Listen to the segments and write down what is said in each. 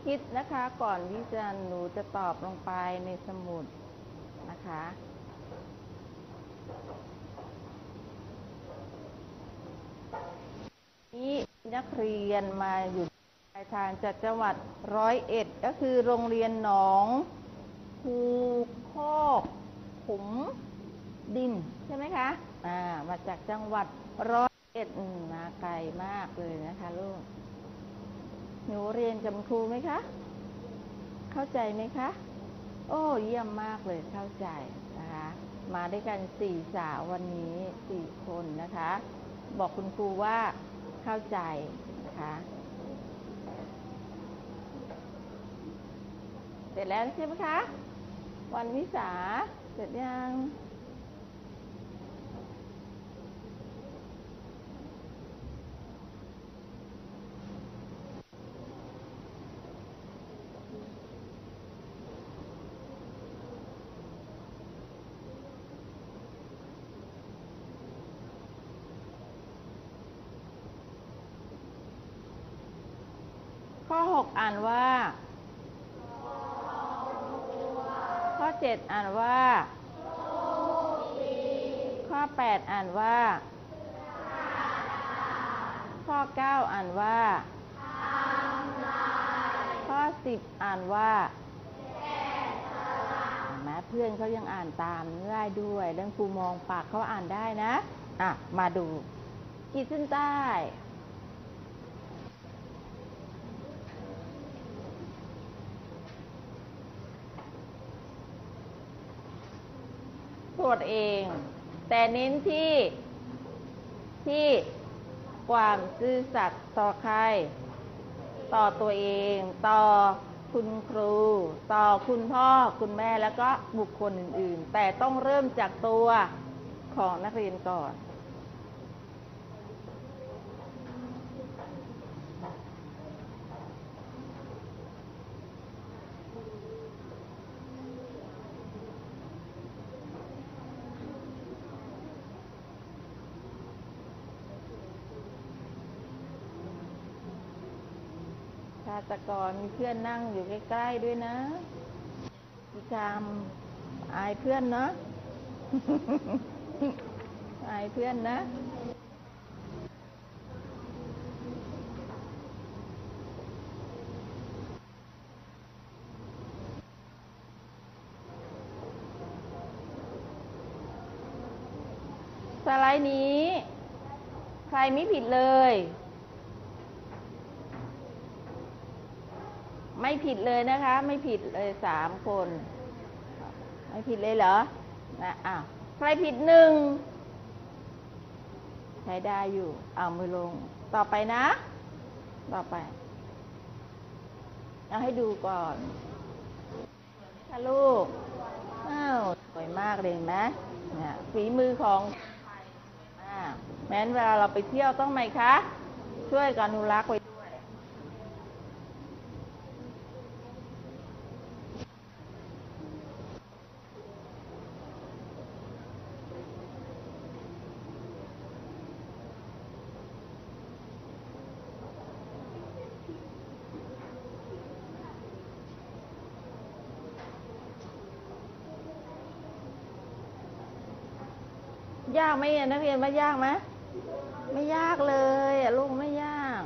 คิดนะคะก่อนที่หนูจะตอบลงไปในสมุดนะคะนี่นักเรียนมาอยู่ปลายทางจากจังหวัด101ก็คือโรงเรียนหนองคูคอกขุมดินใช่ไหมคะมาจากจังหวัด101มาไกลมากเลยนะคะลูกหนูเรียนกับครูไหมคะเข้าใจไหมคะโอ้เยี่ยมมากเลยเข้าใจนะคะมาด้วยกัน4 สาววันนี้4 คนนะคะบอกคุณครูว่าเข้าใจนะคะเสร็จแล้วใช่ไหมคะวันวิสาเสร็จยังข้อ6อ่านว่าข้อ7อ่านว่าข้อ8อ่านว่าข้อ9อ่านว่าข้อ10อ่านว่าแม้เพื่อนเขายังอ่านตามได้ด้วยแล้วครูมองปากเขาอ่านได้นะมาดูขีดเส้นใต้ตรวจเองแต่เน้นที่ความซื่อสัตย์ต่อใครต่อตัวเองต่อคุณครูต่อคุณพ่อคุณแม่แล้วก็บุคคลอื่นๆแต่ต้องเริ่มจากตัวของนักเรียนก่อนชาตกรมีเพื่อนนั่งอยู่ใกล้ๆด้วยนะพี่กามอายเพื่อนเนาะ อายเพื่อนนะสไลด์นี้ใครไม่ผิดเลยไม่ผิดเลยนะคะไม่ผิดเลย3 คนไม่ผิดเลยเหรอใครผิด1ใช้ได้อยู่เอามือลงต่อไปนะต่อไปเอาให้ดูก่อนค่ะลูกสวยมากเลยไหมเนี่ยฝีมือของแม้นเวลาเราไปเที่ยวต้องไหมคะช่วยกันอนุรักษ์ไว้ด้วยยากไหมนักเรียนว่ายากไหมไม่ยากเลยลูกไม่ยาก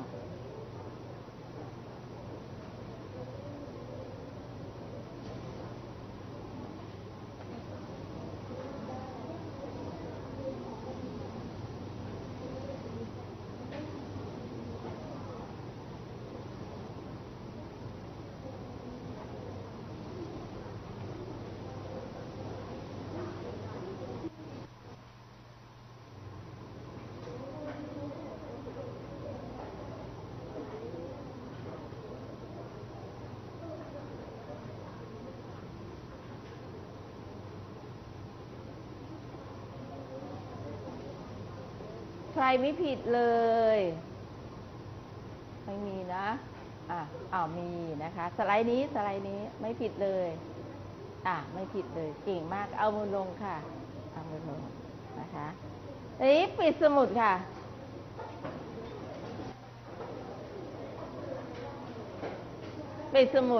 ใครไม่ผิดเลยไม่มีนะมีนะคะสไลด์นี้ไม่ผิดเลยไม่ผิดเลยเก่งมากเอามือลงค่ะเอามือลงนะคะนี้ปิดสมุดค่ะปปิดสมุด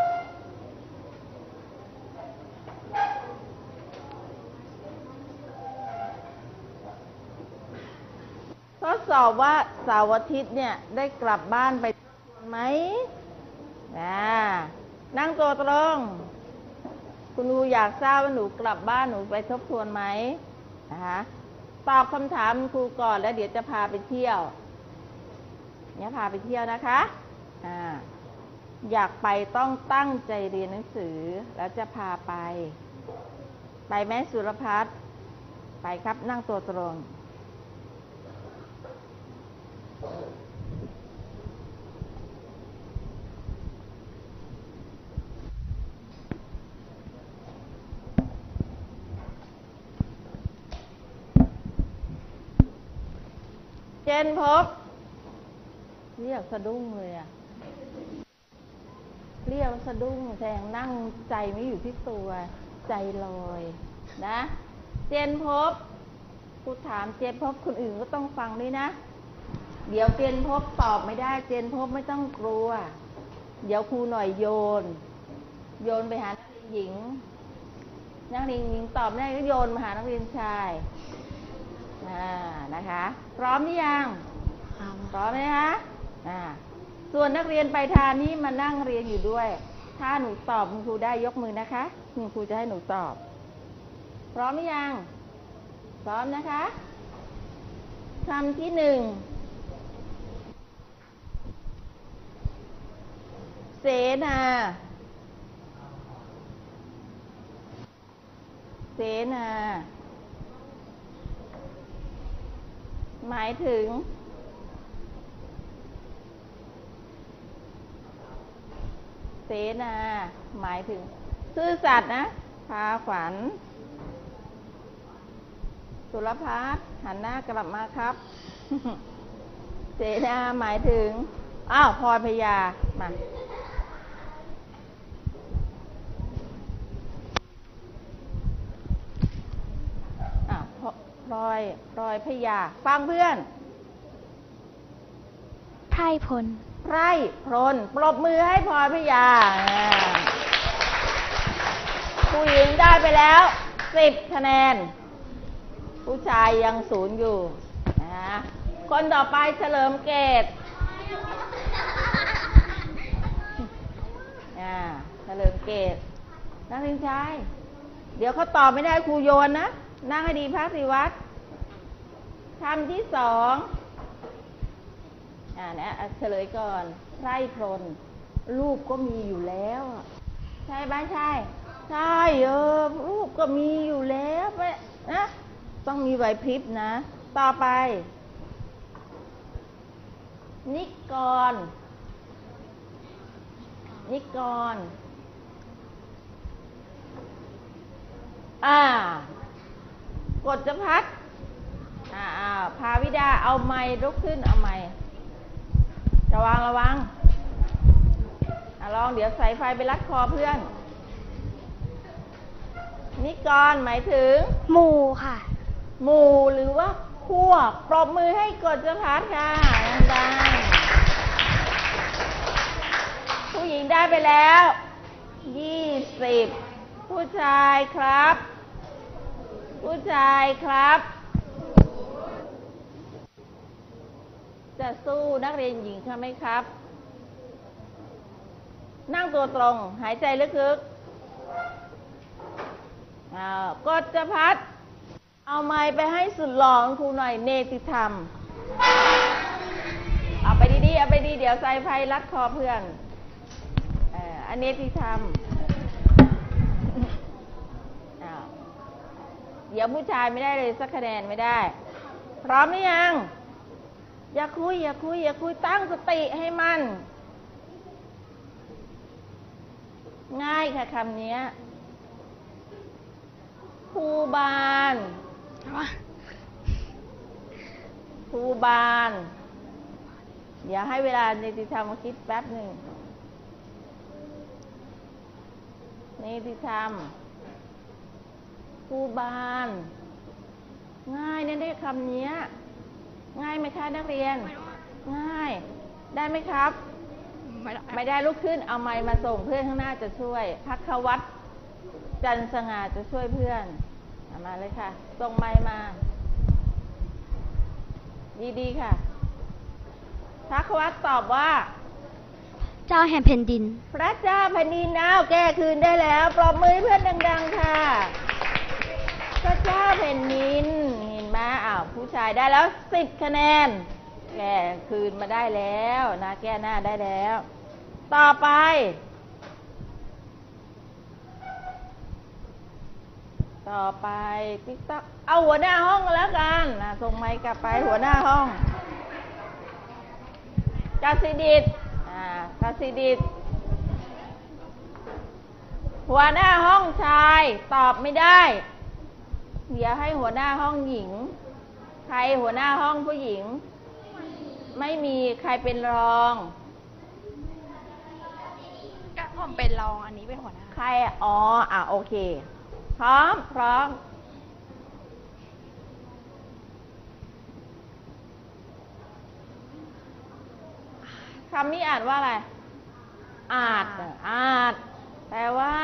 ทดสอบว่าเสาร์อาทิตย์เนี่ยได้กลับบ้านไปไหมนั่งตัวตรงคุณครูอยากทราบว่าหนูกลับบ้านหนูไปทบทวนไหมนะคะตอบคำถามครูก่อนแล้วเดี๋ยวจะพาไปเที่ยวเนี่ยพาไปเที่ยวนะคะอยากไปต้องตั้งใจเรียนหนังสือแล้วจะพาไปไหมสุรพัฒน์ไปครับนั่งตัวตรงเจนพบเรียกสะดุ้งเลยอะเรียกสะดุ้งแทงนั่งใจไม่อยู่ที่ตัวใจลอยนะเจนพบครูถามเจนพบคนอื่นก็ต้องฟังด้วยนะเดี๋ยวเจนพบตอบไม่ได้เจนพบไม่ต้องกลัวเดี๋ยวครูหน่อยโยนไปหานักเรียนหญิงนักเรียนหญิงตอบไม่ได้ก็โยนมาหานักเรียนชายนะคะพร้อมหรือยังพร้อมไหมคะส่วนนักเรียนไปทานนี้มานั่งเรียนอยู่ด้วยถ้าหนูตอบคุณครูได้ยกมือนะคะคุณครูจะให้หนูตอบพร้อมหรือยังพร้อมนะคะคำที่หนึ่งเสนาเสนาหมายถึงเสนาหมายถึงซื่อสัตย์นะพาขวัญสุรพัฒน์หันหน้ากลับมาครับเสนาหมายถึงพรพยามาพลอยพยาฟังเพื่อนไพร่พลไพร่พลปรบมือให้พลอยพยาผู้หญิงได้ไปแล้ว10 คะแนนผู้ชายยัง0อยู่นะคนต่อไปเฉลิมเกตเฉลิมเกตนักเรียนชายเดี๋ยวเขาตอบไม่ได้ครูโยนนะนั่งให้ดีพักศิวัตรคำที่2นะเฉลยก่อนไพร่พลรูปก็มีอยู่แล้วใช่บ้านใช่รูปก็มีอยู่แล้วนะต้องมีไหวพริบนะต่อไปนิกรกฎพัฒน์ภาวิดาเอาไม้ลุกขึ้นเอาไม้ระวังลองเดี๋ยวใส่ไฟไปรัดคอเพื่อนนิกรหมายถึงหมู่ค่ะหมู่หรือว่าพวกปรบมือให้กฎพัฒน์ค่ะดังๆผู้หญิงได้ไปแล้ว20ผู้ชายครับจะสู้นักเรียนหญิงใช่ไหมครับนั่งตัวตรงหายใจลึกๆกฎพัฒน์เอาไม้ไปให้สุดหล่อครูหน่อยเนติธรรมเอาไปดีเดี๋ยวใส่ไฟรัดคอเพื่อนอันเนติธรรมเดี๋ยวผู้ชายไม่ได้เลยสักคะแนนไม่ได้พร้อมหรือยังอย่าคุยตั้งสติให้มันง่ายค่ะคำนี้ภูบาลเดี๋ยวให้เวลาเนติธรรมมาคิดแป๊บหนึ่งเนติธรรมภูบาลง่ายได้คำนี้ง่ายไหมคะนักเรียนง่ายได้ไหมครับไม่ได้ลุกขึ้นเอาไมค์มาส่งเพื่อนข้างหน้าจะช่วยภัควัตรจันทร์สง่าจะช่วยเพื่อนเอามาเลยค่ะส่งไมค์มาดีๆค่ะภัควัตรตอบว่าเจ้าแห่งแผ่นดินพระเจ้าแผ่นดินเอาแก้คืนได้แล้วปรบมือให้เพื่อนดังๆค่ะพระเจ้าแผ่นดินเห็นไหมผู้ชายได้แล้ว10 คะแนนแก้คืนมาได้แล้วนะแก้หน้าได้แล้ว ต่อไปติ๊กต๊อกเอาหัวหน้าห้องแล้วกันส่งไมค์กลับไปหัวหน้าห้องกสิดิษฐ์กสิดิษฐ์หัวหน้าห้องชายตอบไม่ได้เดี๋ยวให้หัวหน้าห้องหญิงใครหัวหน้าห้องผู้หญิงไม่มีใครเป็นรองก็ผมเป็นรองอันนี้เป็นหัวหน้าใครโอเคพร้อมคำนี้อ่านว่าอะไรอาจแปลว่า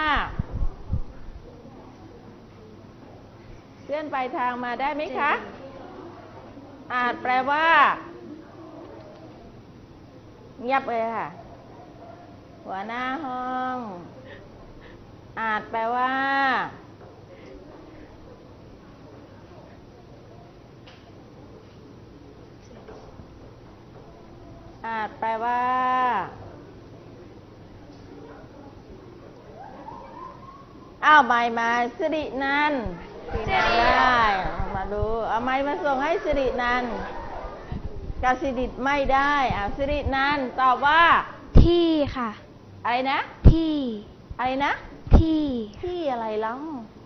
เลื่อนไปทางมาได้ไหมคะอาจแปลว่าเงียบเลยค่ะหัวหน้าห้องอาจแปลว่าไมค์มาสิรินันท์ได้มาดูเอาไมค์มาส่งให้สิรินันท์กสิดิษฐ์ไม่ได้สิรินันท์ตอบว่าที่ค่ะอะไรนะที่อะไรนะที่อะไรแล้ว